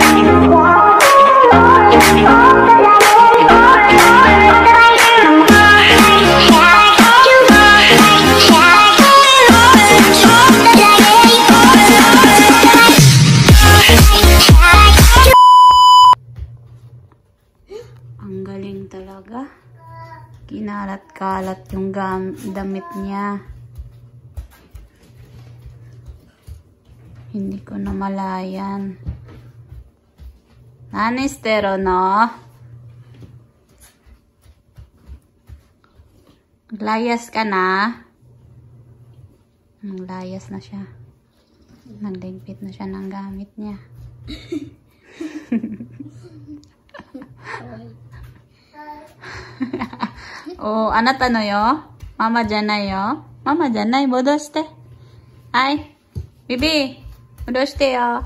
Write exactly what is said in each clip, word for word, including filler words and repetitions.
Ang galing talaga. Kinalat-kalat yung damit niya. Hindi ko na malayan. Nanistero, no? Layas ka na? Naglayas na siya. Nagligpit na siya ng gamit niya. Oh, anata no yo? Mama janai yo? Mama janai, modoshite. Hai. Bibi, modoshite yo.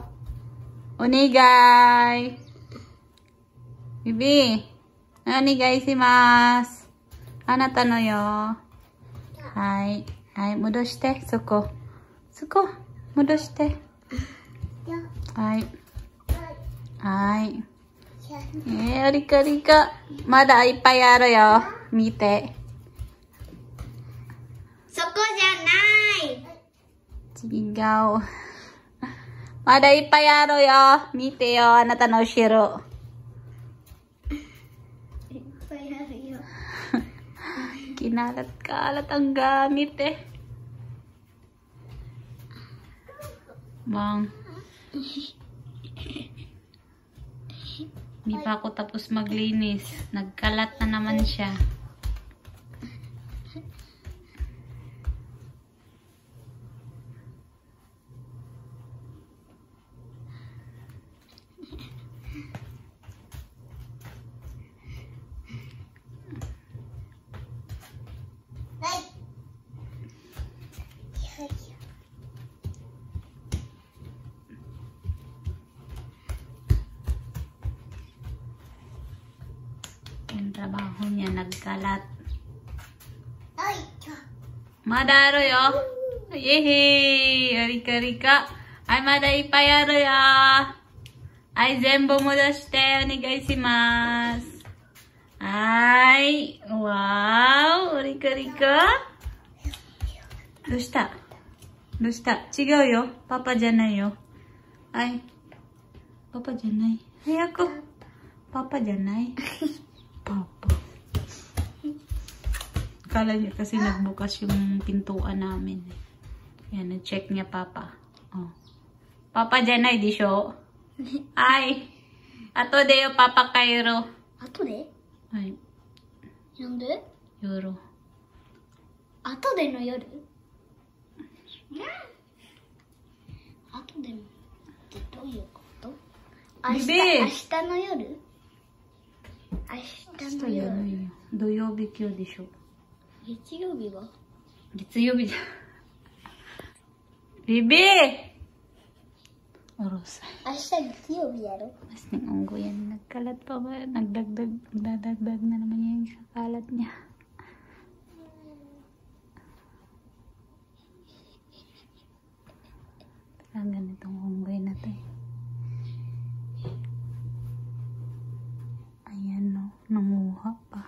Onigai. Bibi, onigai shimasu. Anata no yo. Hai. Hai, modoshite. Soko. Soko. Modoshite. Hai. Hai. えー、リカリカ。まだいっぱいあるよ。見て。 そこじゃない。 違う。まだいっぱいあるよ。見てよ、あなたの後ろ。 いっぱいあるよ。 Kinalat-kalat ang gamit eh. Bang. Hindi pa ako tapos maglinis. Nagkalat na naman siya. Yung trabaho niya nagkalat. Madaro yo. Yehey! Rika rika. Ay, mada ippai aru yo. Ay, zenbu modoshite onegai shimasu. Ay, wow! Rika rika. Doshita? Doshita? Chigau yo. Papa janai yo. Ay. Papa janai. Hayako. Papa janai. Papa. Akala niya kasi nagbukas yung pintuan namin. Yan, na-check niya Papa. Oh. Papa janai disho? Ay. Ato de yo Papa kairo. Ato de? Ay. Nande? Yoro. Ato de no yoru? Ato de noってどういうこと？明日、 ビビ明日の夜？明日の夜。 土曜日今日でしょ。 月曜日は？ 月曜日じゃ。Bibi! Oros. 明日月曜日やろ？ Mas ning unggo yan. Nagkalat pa ba? Nagdagdag, nagdadagdag na naman yan sa kalat niya. Ang ganitong unggoy na to eh. Ayan no, nanguha pa.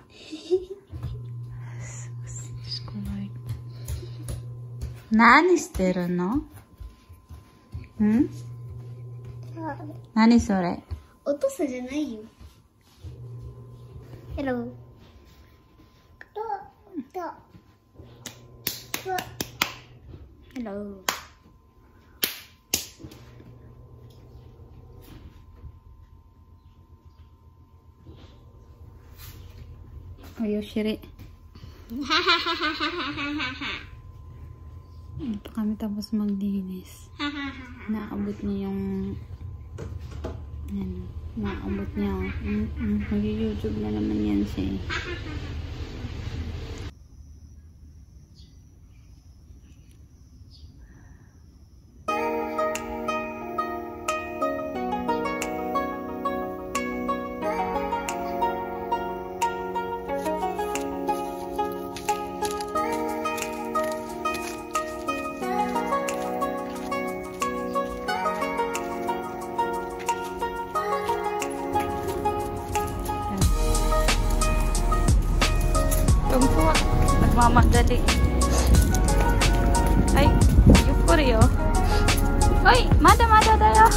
Nani shiteru no? Hmm? Nani sore? お父さんじゃないよ。ヘロー。と、と、と。ヘロー。 Ayo Shiri. Hindi pa kami tapos maglinis. Naabot niya yung yan, naabot niya. Mm -mm. Mag-YouTube na naman yan siya. mama, dali. Ay, yukuri yo. Ay, mada mada da yo.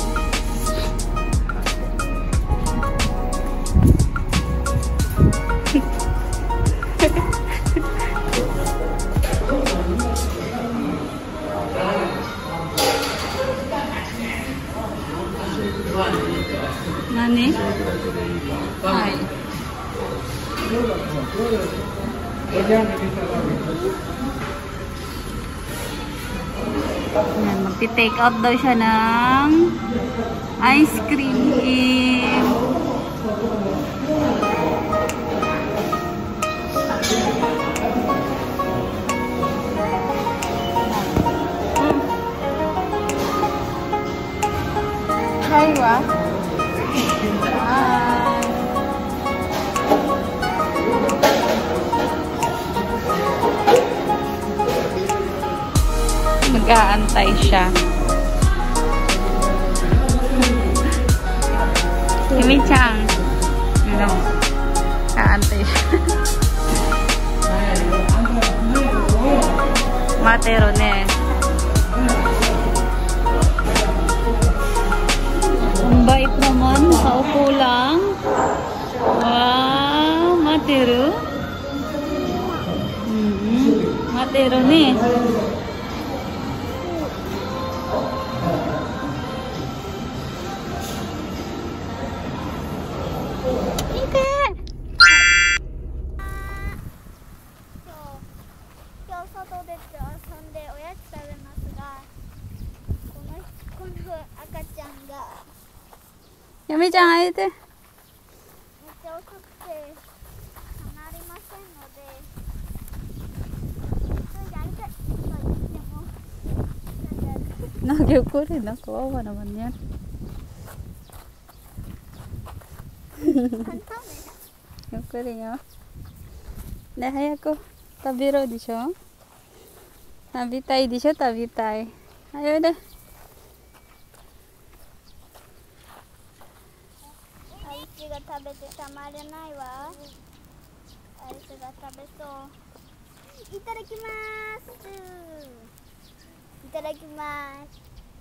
Nani? Hai. Yan, magti-take out daw siya ng ice cream. Hai, wa? Mag-aantay siya. Kimi-chan. Ano? Mag-aantay siya. Matero ne. Ang bait naman. Nakaupo lang. Wow. Matero. Mm-hmm. Matero ne. Yami-chan, ayete. Nagyukuri na, kawawa naman yan. Yukuri yo. De, hayako. Tabiro disho. Tabitai disho, tabitai. Ayo de. Aisyが食べてたまれないわ。アイスが食べそう。いただきます。いただきます。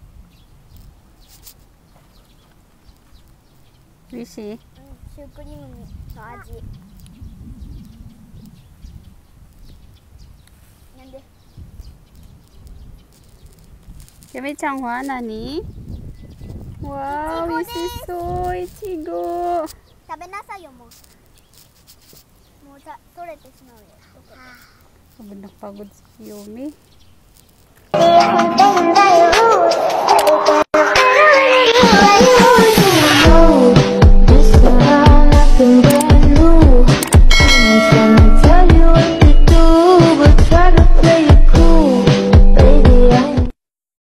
美味しい？うん、シュークリームの味。なんで？ゆめちゃんは何？わあ、美味しそう。いちご。食べなさいよ、もう。もうた取れてしまうよ。Benar pagod si Yumi.